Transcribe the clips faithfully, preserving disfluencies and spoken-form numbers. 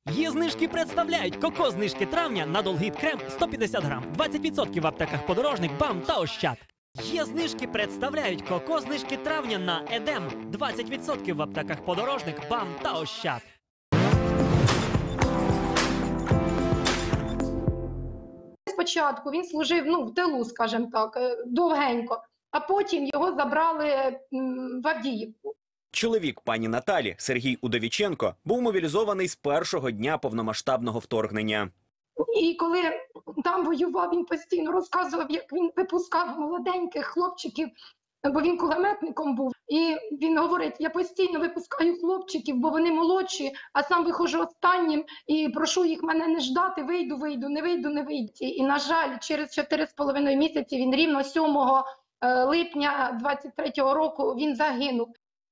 Є знижки представляють коко-знижки травня на Долгіт крем сто п'ятдесят грам, двадцять відсотків в аптеках Подорожник, БАМ та Ощад. Є знижки представляють коко-знижки травня на Едем, двадцять відсотків в аптеках Подорожник, БАМ та Ощад. Спочатку він служив, ну, в тилу, скажімо так, довгенько, а потім його забрали в Авдіївку. Чоловік пані Наталі, Сергій Удовіченко, був мобілізований з першого дня повномасштабного вторгнення. І коли там воював, він постійно розказував, як він випускав молоденьких хлопчиків, бо він кулеметником був. І він говорить, я постійно випускаю хлопчиків, бо вони молодші, а сам виходжу останнім і прошу їх мене не ждати, вийду, вийду, не вийду, не вийду. І, на жаль, через чотири з половиною місяці, він рівно сьомого липня двадцять третього року, він загинув.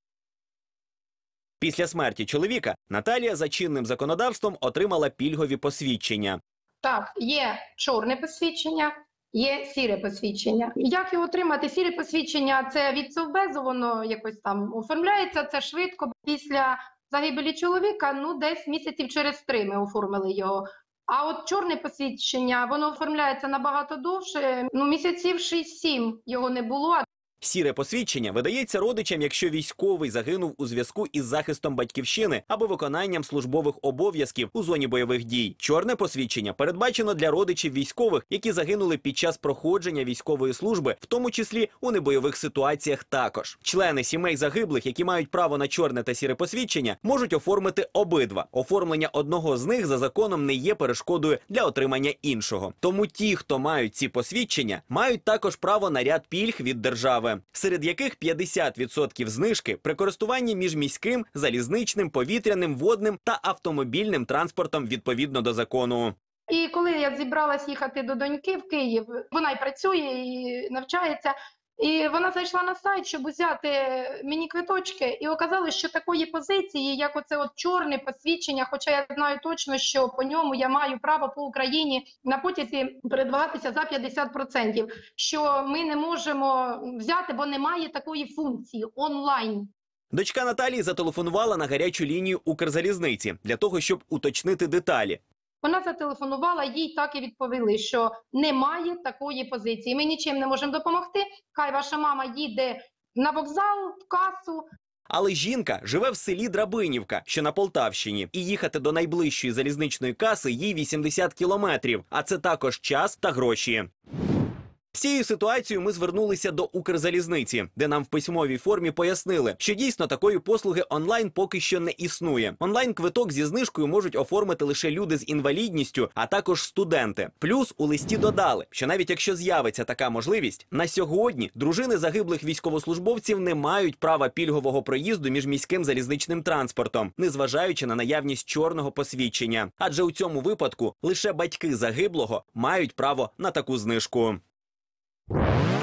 Після смерті чоловіка Наталія за чинним законодавством отримала пільгові посвідчення. Так, є чорне посвідчення, є сіре посвідчення. Як його отримати? Сіре посвідчення – це від Совбезу, воно якось там оформляється, це швидко. Після загибелі чоловіка, ну, десь місяців через три ми оформили його. А от чорне посвідчення, воно оформляється набагато довше, ну, місяців шість-сім його не було. Сіре посвідчення видається родичам, якщо військовий загинув у зв'язку із захистом батьківщини або виконанням службових обов'язків у зоні бойових дій. Чорне посвідчення передбачено для родичів військових, які загинули під час проходження військової служби, в тому числі у небойових ситуаціях також. Члени сімей загиблих, які мають право на чорне та сіре посвідчення, можуть оформити обидва. Оформлення одного з них за законом не є перешкодою для отримання іншого. Тому ті, хто мають ці посвідчення, мають також право на ряд пільг від держави, серед яких п'ятдесят відсотків знижки при користуванні міжміським, залізничним, повітряним, водним та автомобільним транспортом відповідно до закону. І коли я зібралась їхати до доньки в Київ, вона й працює, і навчається, і вона зайшла на сайт, щоб взяти мені квиточки, і оказалось, що такої позиції, як оце от чорне посвідчення, хоча я знаю точно, що по ньому я маю право по Україні на потязі передвигатися за п'ятдесят відсотків, що ми не можемо взяти, бо немає такої функції онлайн. Дочка Наталії зателефонувала на гарячу лінію Укрзалізниці для того, щоб уточнити деталі. Вона зателефонувала, їй так і відповіли, що немає такої позиції. Ми нічим не можемо допомогти, хай ваша мама їде на вокзал, в касу. Але жінка живе в селі Драбинівка, що на Полтавщині, і їхати до найближчої залізничної каси їй вісімдесят кілометрів, а це також час та гроші. З цією ситуацією ми звернулися до Укрзалізниці, де нам в письмовій формі пояснили, що дійсно такої послуги онлайн поки що не існує. Онлайн-квиток зі знижкою можуть оформити лише люди з інвалідністю, а також студенти. Плюс у листі додали, що навіть якщо з'явиться така можливість, на сьогодні дружини загиблих військовослужбовців не мають права пільгового проїзду між міським залізничним транспортом, незважаючи на наявність чорного посвідчення. Адже у цьому випадку лише батьки загиблого мають право на таку знижку. You